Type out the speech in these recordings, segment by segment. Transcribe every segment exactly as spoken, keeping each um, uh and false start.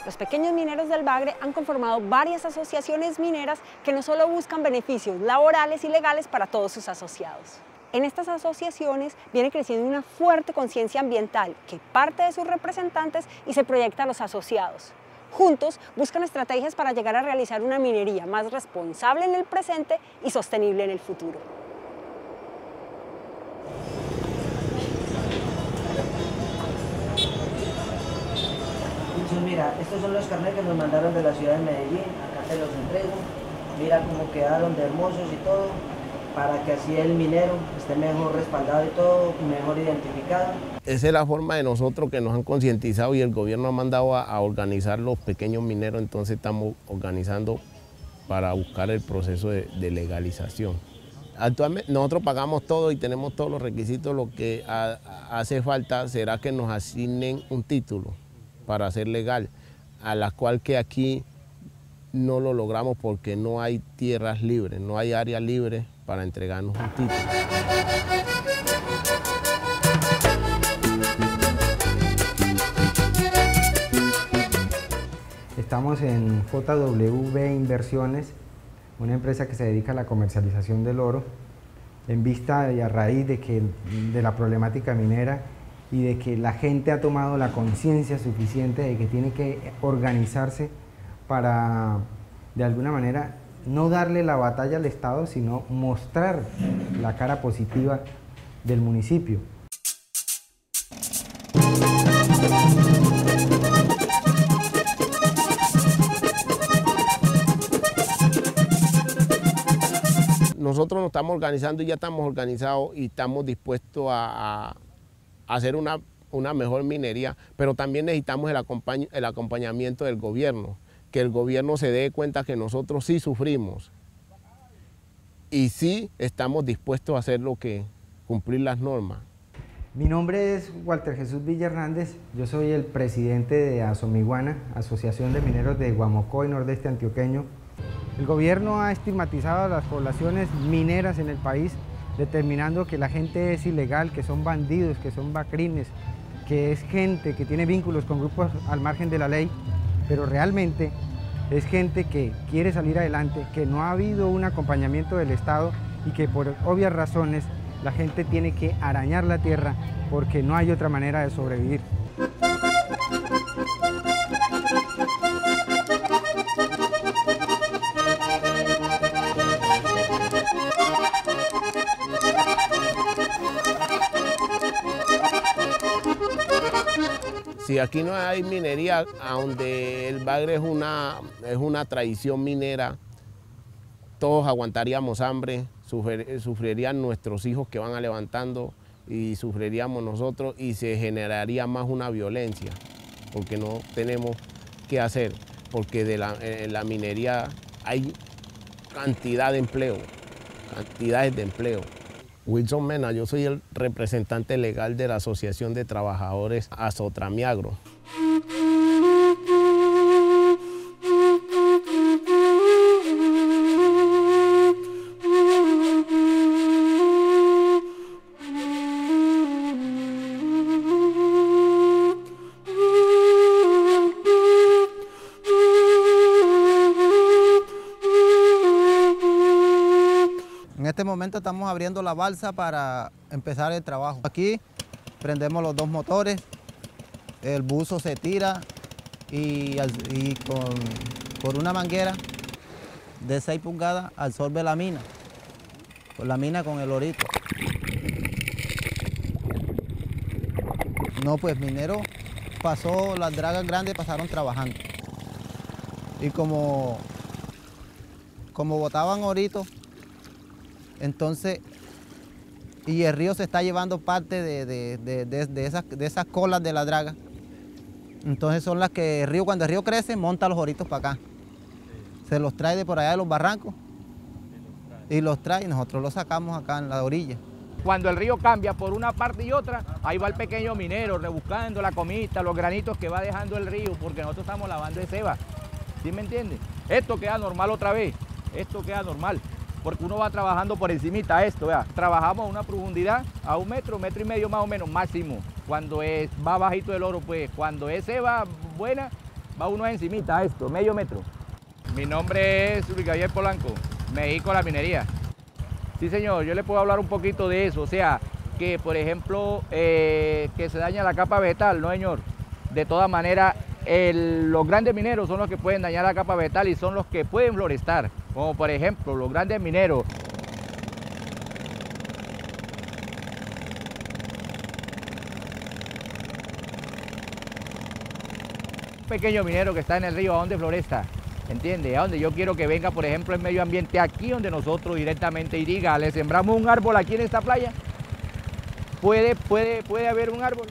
Los pequeños mineros del Bagre han conformado varias asociaciones mineras que no solo buscan beneficios laborales y legales para todos sus asociados. En estas asociaciones viene creciendo una fuerte conciencia ambiental que parte de sus representantes y se proyecta a los asociados. Juntos buscan estrategias para llegar a realizar una minería más responsable en el presente y sostenible en el futuro. Mira, estos son los carnets que nos mandaron de la ciudad de Medellín, acá te los entrego. Mira cómo quedaron de hermosos y todo, para que así el minero esté mejor respaldado y todo, mejor identificado. Esa es la forma de nosotros que nos han concientizado y el gobierno ha mandado a, a organizar los pequeños mineros, entonces estamos organizando para buscar el proceso de, de legalización. Actualmente nosotros pagamos todo y tenemos todos los requisitos, lo que a, a hace falta será que nos asignen un título para ser legal, a la cual que aquí no lo logramos porque no hay tierras libres, no hay áreas libres para entregarnos un título. Estamos en J W B Inversiones, una empresa que se dedica a la comercialización del oro, en vista y a raíz de, que, de la problemática minera y de que la gente ha tomado la conciencia suficiente de que tiene que organizarse para, de alguna manera, no darle la batalla al Estado, sino mostrar la cara positiva del municipio. Nosotros nos estamos organizando y ya estamos organizados y estamos dispuestos a, a hacer una, una mejor minería, pero también necesitamos el, acompañ el acompañamiento del gobierno, que el gobierno se dé cuenta que nosotros sí sufrimos y sí estamos dispuestos a hacer lo que, cumplir las normas. Mi nombre es Walter Jesús Villa Hernández, yo soy el presidente de Asomiguana, Asociación de Mineros de Guamocó y Nordeste Antioqueño. El gobierno ha estigmatizado a las poblaciones mineras en el país, determinando que la gente es ilegal, que son bandidos, que son bacrines, que es gente que tiene vínculos con grupos al margen de la ley, pero realmente es gente que quiere salir adelante, que no ha habido un acompañamiento del Estado y que por obvias razones la gente tiene que arañar la tierra porque no hay otra manera de sobrevivir. Si aquí no hay minería, donde el Bagre es una, es una tradición minera, todos aguantaríamos hambre, sufrir, sufrirían nuestros hijos que van a levantando y sufriríamos nosotros y se generaría más una violencia, porque no tenemos qué hacer, porque de la, en la minería hay cantidad de empleo, cantidades de empleo. Wilson Mena, yo soy el representante legal de la Asociación de Trabajadores Azotramiagro. En este momento estamos abriendo la balsa para empezar el trabajo. Aquí prendemos los dos motores, el buzo se tira y, y con, por una manguera de seis pulgadas absorbe la mina, con la mina con el orito. No, pues minero pasó, las dragas grandes pasaron trabajando. Y como, como botaban oritos, entonces, y el río se está llevando parte de, de, de, de, de, esas, de esas colas de la draga. Entonces son las que el río, cuando el río crece, monta los oritos para acá. Se los trae de por allá de los barrancos y los trae y nosotros los sacamos acá en la orilla. Cuando el río cambia por una parte y otra, ahí va el pequeño minero rebuscando la comida, los granitos que va dejando el río, porque nosotros estamos lavando de ceba. ¿Sí me entiendes? Esto queda normal otra vez, esto queda normal. Porque uno va trabajando por encimita esto, vea. Trabajamos a una profundidad, a un metro, metro y medio más o menos, máximo. Cuando es, va bajito el oro, pues cuando es ceba buena, Va uno encimita a esto, medio metro. Mi nombre es Luis Gabriel Polanco, me dedico a la minería. Sí, señor, yo le puedo hablar un poquito de eso, o sea, que por ejemplo, eh, que se daña la capa vegetal, no señor. De todas maneras, el, los grandes mineros son los que pueden dañar la capa vegetal y son los que pueden florestar, como por ejemplo los grandes mineros. Un pequeño minero que está en el río, ¿a dónde floresta? ¿Entiende? A donde yo quiero que venga, por ejemplo, el medio ambiente, aquí donde nosotros directamente y diga, le sembramos un árbol aquí en esta playa. ¿Puede, puede, puede haber un árbol?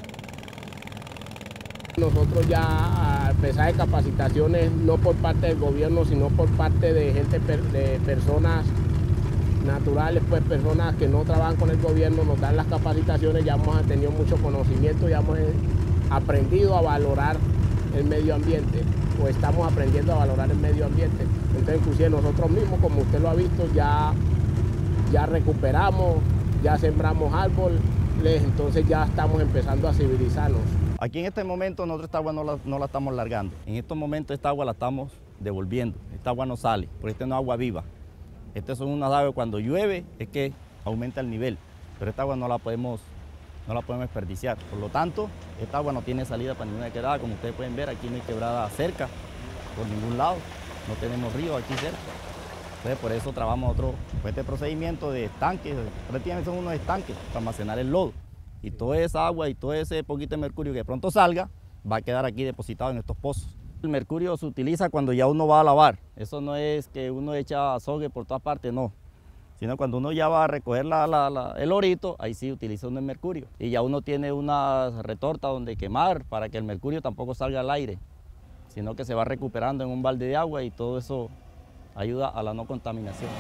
Nosotros ya, a pesar de capacitaciones, no por parte del gobierno, sino por parte de gente, de personas naturales, pues personas que no trabajan con el gobierno, nos dan las capacitaciones, ya hemos tenido mucho conocimiento, ya hemos aprendido a valorar el medio ambiente, o estamos aprendiendo a valorar el medio ambiente. Entonces, inclusive nosotros mismos, como usted lo ha visto, ya, ya recuperamos, ya sembramos árboles, entonces ya estamos empezando a civilizarnos. Aquí en este momento nosotros esta agua no la, no la estamos largando. En estos momentos esta agua la estamos devolviendo. Esta agua no sale, porque esta no es agua viva. Estas son unas aguas cuando llueve es que aumenta el nivel, pero esta agua no la podemos, no la podemos desperdiciar. Por lo tanto, esta agua no tiene salida para ninguna quebrada. Como ustedes pueden ver, aquí no hay quebrada cerca, por ningún lado. No tenemos río aquí cerca. Entonces, por eso trabajamos otro, pues este procedimiento de estanques, prácticamente son unos estanques para almacenar el lodo. Y toda esa agua y todo ese poquito de mercurio que pronto salga, va a quedar aquí depositado en estos pozos. El mercurio se utiliza cuando ya uno va a lavar. Eso no es que uno echa azogue por todas partes, no. Sino cuando uno ya va a recoger la, la, la, el orito, ahí sí utiliza uno el mercurio. Y ya uno tiene una retorta donde quemar para que el mercurio tampoco salga al aire, sino que se va recuperando en un balde de agua y todo eso ayuda a la no contaminación.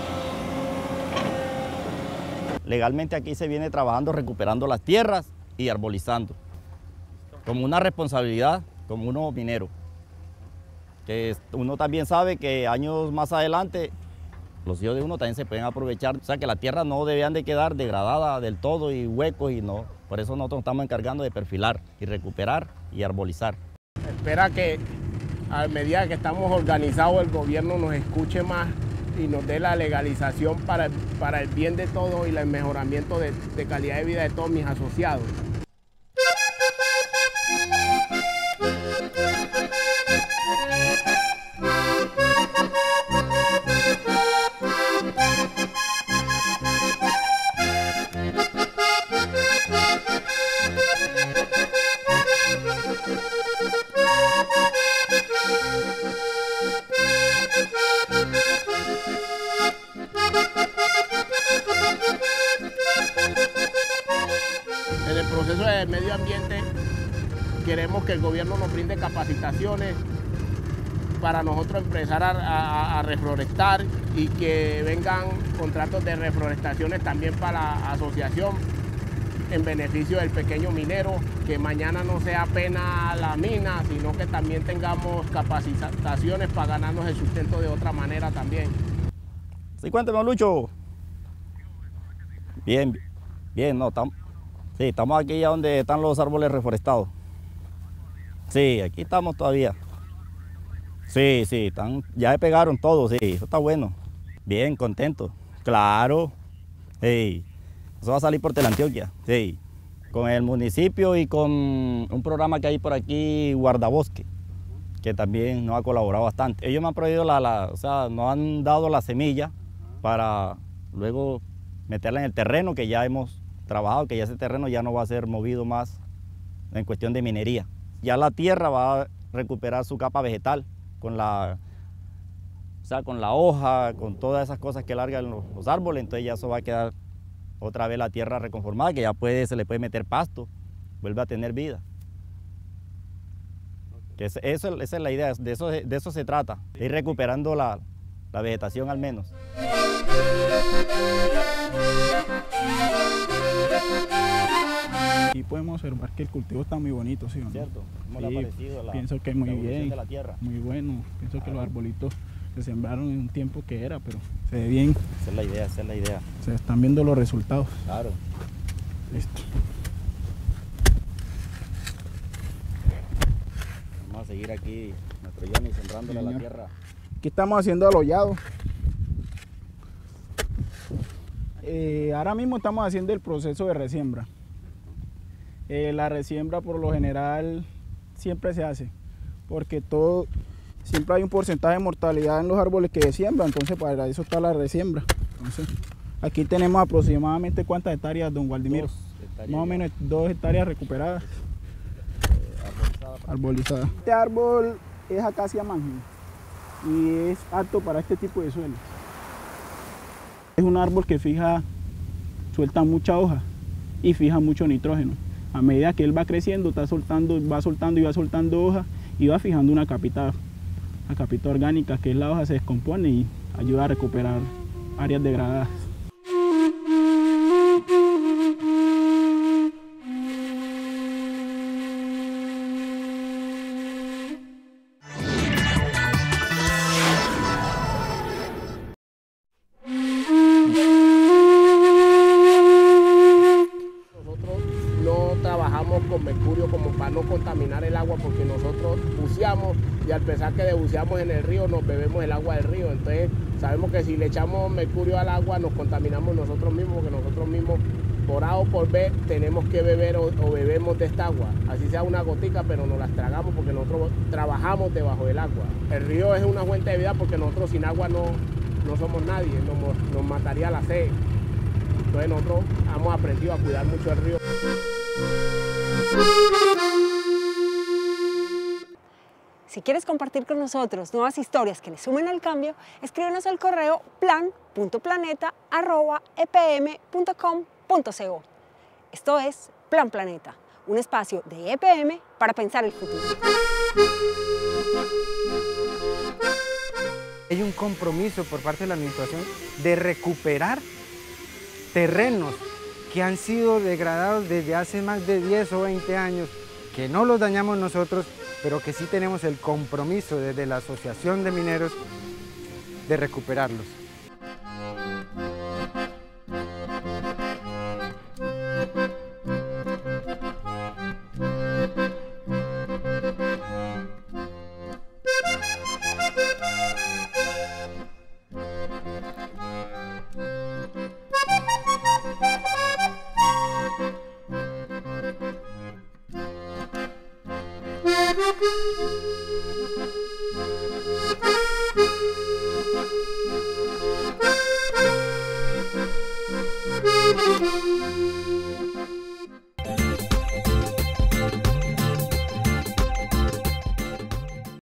Legalmente aquí se viene trabajando recuperando las tierras y arbolizando, como una responsabilidad, como uno minero. Que uno también sabe que años más adelante los hijos de uno también se pueden aprovechar, o sea que las tierras no debían de quedar degradadas del todo y huecos y no. Por eso nosotros estamos encargando de perfilar y recuperar y arbolizar. Espera que a medida que estamos organizados el gobierno nos escuche más y nos dé la legalización para, para el bien de todos y el mejoramiento de, de calidad de vida de todos mis asociados. En el proceso de medio ambiente queremos que el gobierno nos brinde capacitaciones para nosotros empezar a, a, a reflorestar y que vengan contratos de reforestaciones también para la asociación en beneficio del pequeño minero, que mañana no sea apenas la mina, sino que también tengamos capacitaciones para ganarnos el sustento de otra manera también. Sí, cuénteme, Lucho. Bien, bien, no, estamos, sí, estamos aquí ya donde están los árboles reforestados. Sí, aquí estamos todavía. Sí, sí, están, ya se pegaron todos, sí, eso está bueno. Bien, contento. Claro, sí, eso va a salir por Teleantioquia, sí. Con el municipio y con un programa que hay por aquí, Guardabosque, que también nos ha colaborado bastante. Ellos me han prohibido la, la, o sea, nos han dado la semilla para luego meterla en el terreno que ya hemos trabajado, que ya ese terreno ya no va a ser movido más en cuestión de minería. Ya la tierra va a recuperar su capa vegetal con la, o sea, con la hoja, con todas esas cosas que largan los, los árboles, entonces ya eso va a quedar otra vez la tierra reconformada, que ya puede, se le puede meter pasto, vuelve a tener vida. Que es, eso, esa es la idea, de eso, de eso se trata, de ir recuperando la, la vegetación al menos. Aquí podemos observar que el cultivo está muy bonito, ¿sí o no? ¿Cierto? ¿Cómo Sí, le ha parecido la, pienso que muy la evolución bien, de la tierra? muy bueno. Pienso Ah, que los arbolitos se sembraron en un tiempo que era, pero se ve bien, Esa es la idea, esa es la idea. se están viendo los resultados. Claro. Listo. Más seguir aquí, nuestro Johnny, sembrándole a la tierra. Aquí estamos haciendo alollado. Eh, ahora mismo estamos haciendo el proceso de resiembra. Eh, la resiembra por lo general siempre se hace, porque todo, siempre hay un porcentaje de mortalidad en los árboles que se siembran, entonces para eso está la resiembra. Entonces, aquí tenemos aproximadamente ¿cuántas hectáreas, don Waldimiro? Más o menos dos hectáreas recuperadas. Eh, arbolizadas. Este árbol es acacia mangel y es apto para este tipo de suelo. Es un árbol que fija, suelta mucha hoja y fija mucho nitrógeno. A medida que él va creciendo, está soltando, va soltando y va soltando hoja y va fijando una capita, una capita orgánica, que es la hoja se descompone y ayuda a recuperar áreas degradadas. Con mercurio como para no contaminar el agua, porque nosotros buceamos y al pesar que buceamos en el río nos bebemos el agua del río, entonces sabemos que si le echamos mercurio al agua nos contaminamos nosotros mismos, porque nosotros mismos por A o por B tenemos que beber o, o bebemos de esta agua, así sea una gotica, pero nos las tragamos porque nosotros trabajamos debajo del agua. El río es una fuente de vida porque nosotros sin agua no, no somos nadie, nos, nos mataría la sed. Entonces nosotros hemos aprendido a cuidar mucho el río. Si quieres compartir con nosotros nuevas historias que le sumen al cambio, escríbenos al correo plan punto planeta arroba e p m punto com punto co. Esto es Plan Planeta, un espacio de E P M para pensar el futuro. Hay un compromiso por parte de la administración de recuperar terrenos que han sido degradados desde hace más de diez o veinte años, que no los dañamos nosotros, pero que sí tenemos el compromiso desde la Asociación de Mineros de recuperarlos. Thank you.